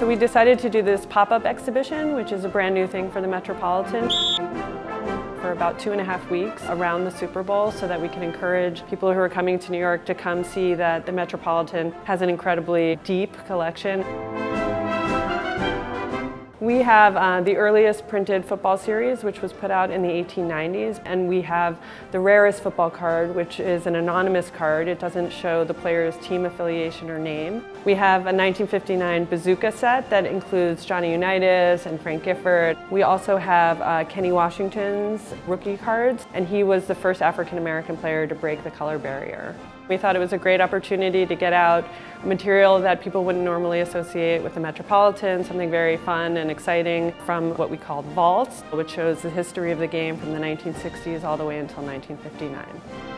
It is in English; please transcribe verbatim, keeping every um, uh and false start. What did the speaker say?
So we decided to do this pop-up exhibition, which is a brand new thing for the Metropolitan, for about two and a half weeks around the Super Bowl, so that we can encourage people who are coming to New York to come see that the Metropolitan has an incredibly deep collection. We have uh, the earliest printed football series, which was put out in the eighteen nineties, and we have the rarest football card, which is an anonymous card. It doesn't show the player's team affiliation or name. We have a nineteen fifty-nine bazooka set that includes Johnny Unitas and Frank Gifford. We also have uh, Kenny Washington's rookie cards, and he was the first African-American player to break the color barrier. We thought it was a great opportunity to get out material that people wouldn't normally associate with the Metropolitan, something very fun and exciting from what we call vaults, which shows the history of the game from the nineteen sixties all the way until nineteen fifty-nine.